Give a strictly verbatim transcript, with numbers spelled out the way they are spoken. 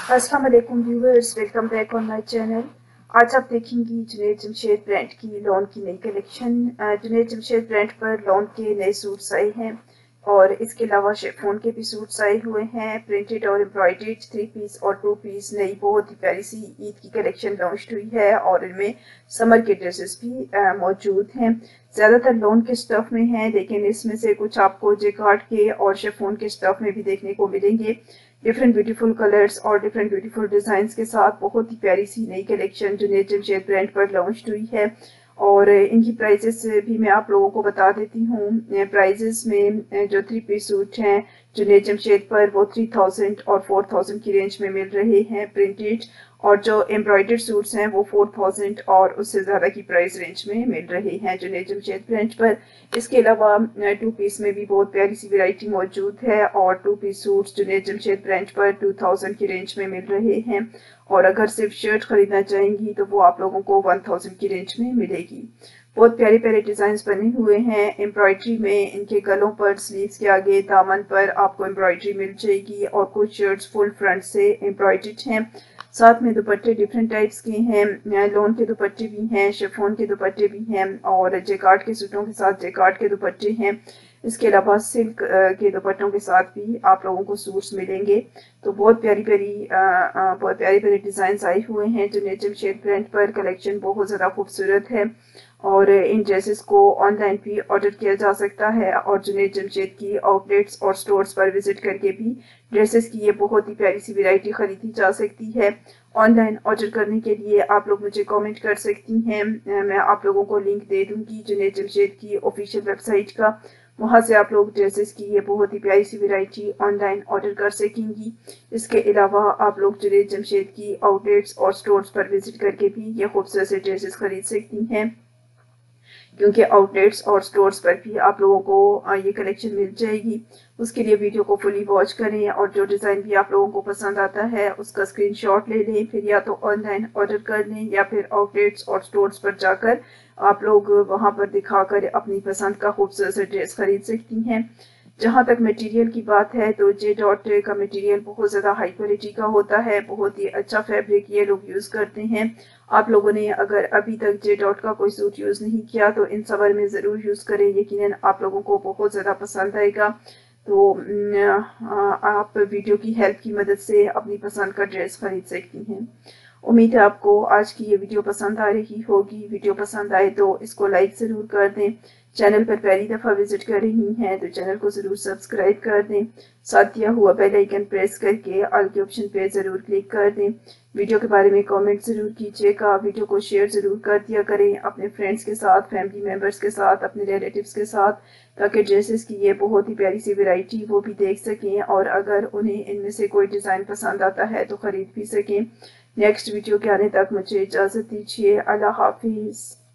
अस्सलाम वालेकुम viewers, welcome back on my channel. आज आप देखेंगी जुनैद जमशेद ब्रांड की लॉन की नई कलेक्शन। जुनैद जमशेद ब्रांड पर लॉन के नए सूट्स आए हैं और इसके अलावा शिफॉन के भी सूट्स आए हुए हैं। प्रिंटेड और एम्ब्रॉयडर्ड थ्री पीस और टू पीस नई बहुत ही प्यारी सी ईद की कलेक्शन लॉन्च हुई है और इनमें समर के ड्रेसेस भी uh, मौजूद हैं। ज़्यादातर लॉन के स्टफ में हैं, लेकिन इसमें से कुछ आपको जेकार्ड के और शिफॉन के स्टफ में भी देखने को मिलेंगे। डिफरेंट ब्यूटीफुल कलर्स और डिफरेंट ब्यूटीफुल डिजाइन के साथ बहुत ही प्यारी सी नई कलेक्शन जुनैद जमशेद ब्रांड पर लॉन्च हुई है और इनकी प्राइजेस भी मैं आप लोगों को बता देती हूँ। प्राइजेस में जो थ्री पीस सूट हैं जुनैद जमशेद पर वो थ्री थाउजेंड और फोर थाउजेंड की रेंज में मिल रहे हैं प्रिंटेड, और जो एम्ब्रॉयडर्ड सूट्स हैं वो फोर थाउजेंड और उससे ज़्यादा की प्राइस रेंज में मिल रहे हैं जुनैद जमशेद ब्रांड पर। इसके अलावा टू पीस में भी बहुत प्यारी सी वैरायटी मौजूद है और two piece suits Junaid Jamshed brand पर टू थाउजेंड की रेंज में मिल रहे हैं, और अगर सिर्फ शर्ट खरीदना चाहेंगी तो वो आप लोगों को वन थाउजेंड की रेंज में मिलेगी। बहुत प्यारे प्यारे डिजाइन बने हुए हैं एम्ब्रॉयडरी में। इनके गलों पर, स्लीव्स के आगे, दामन पर आपको एम्ब्रॉयडरी मिल जाएगी और कुछ शर्ट्स फुल फ्रंट से एम्ब्रॉयडर्ड हैं। साथ में दुपट्टे डिफरेंट टाइप्स के हैं, लॉन के दुपट्टे भी हैं, शिफॉन के दुपट्टे भी हैं और जेकार्ड के सूटों के साथ जेकार्ड के दुपट्टे हैं। इसके अलावा सिल्क के दुपट्टों के साथ भी आप लोगों को सूट्स मिलेंगे। तो बहुत प्यारी प्यारी बहुत प्यारी प्यारी डिजाइन आए हुए हैं जुनैद जमशेद ब्रांड पर। कलेक्शन बहुत ज़्यादा खूबसूरत है और इन ड्रेसेस को ऑनलाइन भी ऑर्डर किया जा सकता है और जुनैद जमशेद की आउटलेट्स और स्टोर्स पर विजिट करके भी ड्रेसेस की ये बहुत ही प्यारी सी वैरायटी खरीदी जा सकती है। ऑनलाइन ऑर्डर करने के लिए आप लोग मुझे कमेंट कर सकती हैं, मैं आप लोगों को लिंक दे दूंगी जुनैद जमशेद की ऑफिशियल वेबसाइट का। वहां से आप लोग ड्रेसेस की ये बहुत ही प्यारी सी वैरायटी ऑनलाइन ऑर्डर कर सकेंगी। इसके अलावा आप लोग जुनैद जमशेद की आउटलेट्स और स्टोर्स पर विजिट करके भी ये खूबसूरत से ड्रेसेस खरीद सकती हैं, क्योंकि आउटलेट्स और स्टोर्स पर भी आप लोगों को ये कलेक्शन मिल जाएगी। उसके लिए वीडियो को फुली वॉच करें और जो डिज़ाइन भी आप लोगों को पसंद आता है उसका स्क्रीनशॉट ले लें, फिर या तो ऑनलाइन ऑर्डर कर लें या फिर आउटलेट्स और स्टोर्स पर जाकर आप लोग वहां पर दिखाकर अपनी पसंद का खूबसूरत सा ड्रेस खरीद सकती हैं। जहाँ तक मटेरियल की बात है तो जे डॉट का मटेरियल बहुत ज़्यादा हाई क्वालिटी का होता है, बहुत ही अच्छा फैब्रिक ये लोग यूज़ करते हैं। आप लोगों ने अगर अभी तक जे डॉट का कोई सूट यूज़ नहीं किया तो इन समर में ज़रूर यूज़ करें, यकीनन आप लोगों को बहुत ज़्यादा पसंद आएगा। तो आप वीडियो की हेल्प की मदद से अपनी पसंद का ड्रेस खरीद सकती हैं। उम्मीद है आपको आज की ये वीडियो पसंद आ रही होगी। वीडियो पसंद आए तो इसको लाइक ज़रूर कर दें। चैनल पर पहली दफ़ा विजिट कर रही हैं तो चैनल को ज़रूर सब्सक्राइब कर दें। साथ दिया हुआ बेल आइकन प्रेस करके ऑल के ऑप्शन पे ज़रूर क्लिक कर दें। वीडियो के बारे में कमेंट ज़रूर कीजिएगा। वीडियो को शेयर ज़रूर कर दिया करें अपने फ्रेंड्स के साथ, फैमिली मेम्बर्स के साथ, अपने रिलेटिव्स के साथ, ताकि ड्रेसेस की ये बहुत ही प्यारी सी वैरायटी वो भी देख सकें और अगर उन्हें इनमें से कोई डिज़ाइन पसंद आता है तो ख़रीद भी सकें। नेक्स्ट वीडियो के आने तक मुझे इजाज़त दीजिए। अल्लाह हाफिज़।